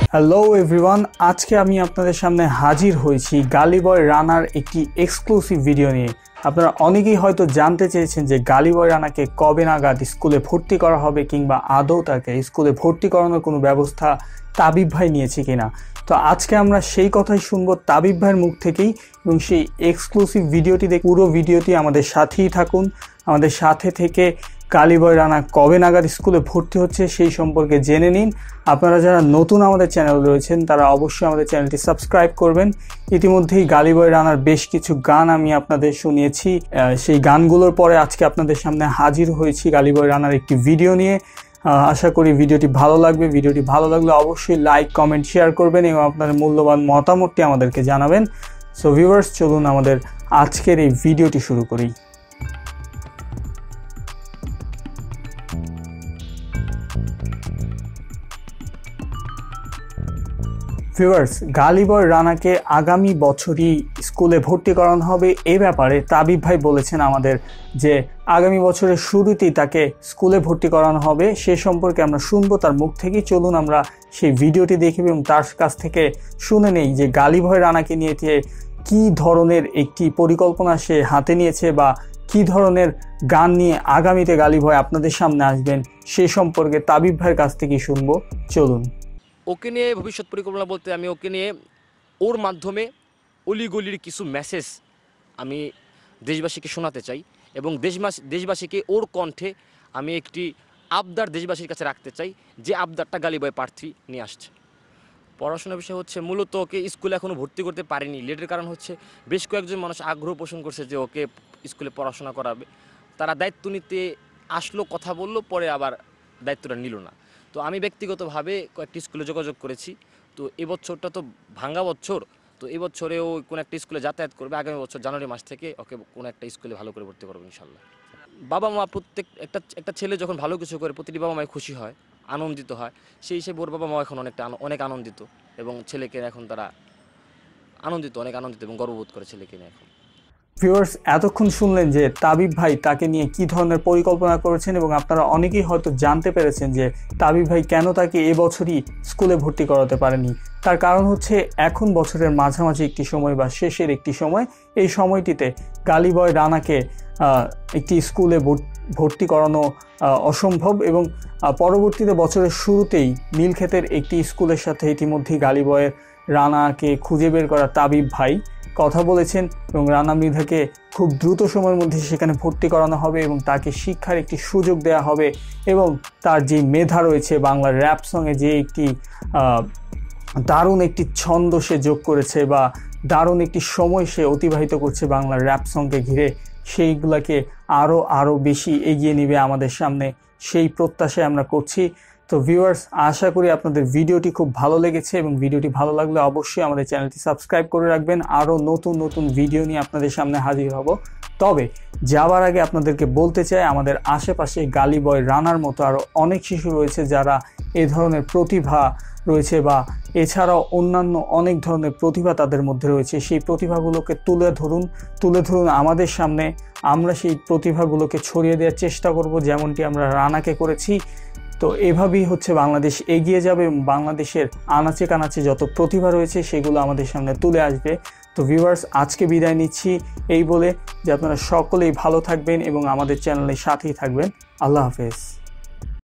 Hello everyone, আজকে আমি আপনাদের সামনে হাজির হয়েছি গালি বয় রানার একটি এক্সক্লুসিভ ভিডিও নিয়ে। আপনারা অনেকেই হয়তো জানতে চেয়েছেন যে গালি বয় রানাকে কবে নাগাদ স্কুলে ভর্তি করা হবে কিংবা আদৌ তাকে স্কুলে ভর্তি করানোর কোনো ব্যবস্থা তাবিব ভাই নিয়েছে কিনা। তো আজকে আমরা সেই কথাই শুনবো তাবিব ভাইয়ের মুখ থেকেই এবং সেই এক্সক্লুসিভ ভিডিওটি দেখে পুরো ভিডিওটি আমাদের সাথেই থাকুন। আমাদের সাথে থেকে গালি বয় রানা কবে নাগাদ স্কুলে ভর্তি হচ্ছে সেই সম্পর্কে জেনে নিন। আপনারা যারা নতুন আমাদের চ্যানেল রয়েছেন তারা অবশ্যই আমাদের চ্যানেলটি সাবস্ক্রাইব করবেন। ইতিমধ্যেই গালি বয় রানার বেশ কিছু গান আমি আপনাদের শুনিয়েছি, সেই গানগুলোর পরে আজকে আপনাদের সামনে হাজির হয়েছি গালি বয় রানার একটি ভিডিও নিয়ে। আশা করি ভিডিওটি ভালো লাগবে। ভিডিওটি ভালো লাগলে অবশ্যই লাইক, কমেন্ট, শেয়ার করবেন এবং আপনাদের মূল্যবান মতামতটি আমাদেরকে জানাবেন। সো ভিউয়ার্স, চলুন আমাদের আজকের এই ভিডিওটি শুরু করি। ভিউয়ার্স, গালি বয় রানাকে আগামী বছরই স্কুলে ভর্তি করানো হবে এ ব্যাপারে তাবিব ভাই বলেছেন আমাদের যে আগামী বছরের শুরুতেই তাকে স্কুলে ভর্তি করানো হবে। সে সম্পর্কে আমরা শুনবো তার মুখ থেকেই। চলুন আমরা সেই ভিডিওটি দেখি এবং তার কাছ থেকে শুনে নেই যে গালি বয় রানাকে নিয়ে কী ধরনের একটি পরিকল্পনা সে হাতে নিয়েছে বা কী ধরনের গান নিয়ে আগামীতে গালি বয় আপনাদের সামনে আসবেন সে সম্পর্কে তাবিব ভাইয়ের কাছ থেকেই শুনবো। চলুন। ওকে নিয়ে ভবিষ্যৎ পরিকল্পনা বলতে আমি ওকে নিয়ে ওর মাধ্যমে অলিগলির কিছু মেসেজ আমি দেশবাসীকে শোনাতে চাই এবং দেশবাসীকে ওর কণ্ঠে আমি একটি আবদার দেশবাসীর কাছে রাখতে চাই, যে আবদারটা গালি বয় প্রার্থী নিয়ে আসছে। পড়াশোনার বিষয় হচ্ছে মূলত ওকে স্কুলে এখনও ভর্তি করতে পারিনি। লেটের কারণ হচ্ছে বেশ কয়েকজন মানুষ আগ্রহ পোষণ করছে যে ওকে স্কুলে পড়াশোনা করাবে। তারা দায়িত্ব নিতে আসলো, কথা বললো, পরে আবার দায়িত্বটা নিল না। তো আমি ব্যক্তিগতভাবে কয়েকটি স্কুলে যোগাযোগ করেছি। তো এবছরটা তো ভাঙ্গা বছর, তো এবছরেও কোনো একটা স্কুলে যাতায়াত করবে। আগামী বছর জানুয়ারি মাস থেকে ওকে কোনো একটা স্কুলে ভালো করে ভর্তি করবো ইনশাল্লাহ। বাবা মা প্রত্যেক একটা ছেলে যখন ভালো কিছু করে প্রতিটি বাবা মাই খুশি হয়, আনন্দিত হয়। সেই হিসেবে ওর বাবা মা এখন অনেক আনন্দিত এবং ছেলেকে এখন তারা অনেক আনন্দিত এবং গর্ববোধ করে ছেলেকে নিয়ে এখন। ভিউয়ার্স, এতক্ষণ শুনলেন যে তাবিব ভাই তাকে নিয়ে কী ধরনের পরিকল্পনা করেছেন এবং আপনারা অনেকেই হয়তো জানতে পেরেছেন যে তাবিব ভাই কেন তাকে এবছরই স্কুলে ভর্তি করাতে পারেনি। তার কারণ হচ্ছে এখন বছরের মাঝামাঝি একটি সময় বা শেষের একটি সময়, এই সময়টিতে গালি বয় রানাকে একটি স্কুলে ভর্তি করানো অসম্ভব এবং পরবর্তীতে বছরের শুরুতেই নীলক্ষেতের একটি স্কুলের সাথে ইতিমধ্যেই গালি বয়ের রানাকে খুঁজে বের করা তাবিব ভাই কথা বলেছেন এবং রানা মৃধাকে খুব দ্রুত সময়ের মধ্যে সেখানে ভর্তি করানো হবে এবং তাকে শিক্ষার একটি সুযোগ দেওয়া হবে এবং তার যে মেধা রয়েছে বাংলা র্যাপ সঙ্গে যে একটি দারুণ একটি ছন্দ সে যোগ করেছে বা দারুণ একটি সময় সে অতিবাহিত করছে বাংলা র্যাপ সঙ্গে ঘিরে, সেইগুলোকে আরও বেশি এগিয়ে নেবে আমাদের সামনে, সেই প্রত্যাশায় আমরা করছি। তো ভিউয়ার্স, আশা করি আপনাদের ভিডিওটি খুব ভালো লেগেছে এবং ভিডিওটি ভালো লাগলে অবশ্যই আমাদের চ্যানেলটি সাবস্ক্রাইব করে রাখবেন। আরও নতুন ভিডিও নিয়ে আপনাদের সামনে হাজির হব। তবে যাবার আগে আপনাদেরকে বলতে চাই, আমাদের আশেপাশে গালি বয় রানার মতো আরও অনেক শিশু রয়েছে যারা এ ধরনের প্রতিভা রয়েছে বা এছাড়াও অন্যান্য অনেক ধরনের প্রতিভা তাদের মধ্যে রয়েছে। সেই প্রতিভাগুলোকে তুলে ধরুন আমাদের সামনে। আমরা সেই প্রতিভাগুলোকে ছড়িয়ে দেওয়ার চেষ্টা করব, যেমনটি আমরা রানাকে করেছি। তো এভাবেই হচ্ছে বাংলাদেশ এগিয়ে যাবে এবং বাংলাদেশের আনাচে কানাচে যত প্রতিভা রয়েছে সেগুলো আমাদের সামনে তুলে আসবে। তো ভিউয়ার্স, আজকে বিদায় নিচ্ছি এই বলে যে আপনারা সকলেই ভালো থাকবেন এবং আমাদের চ্যানেলের সাথেই থাকবেন। আল্লাহ হাফেজ।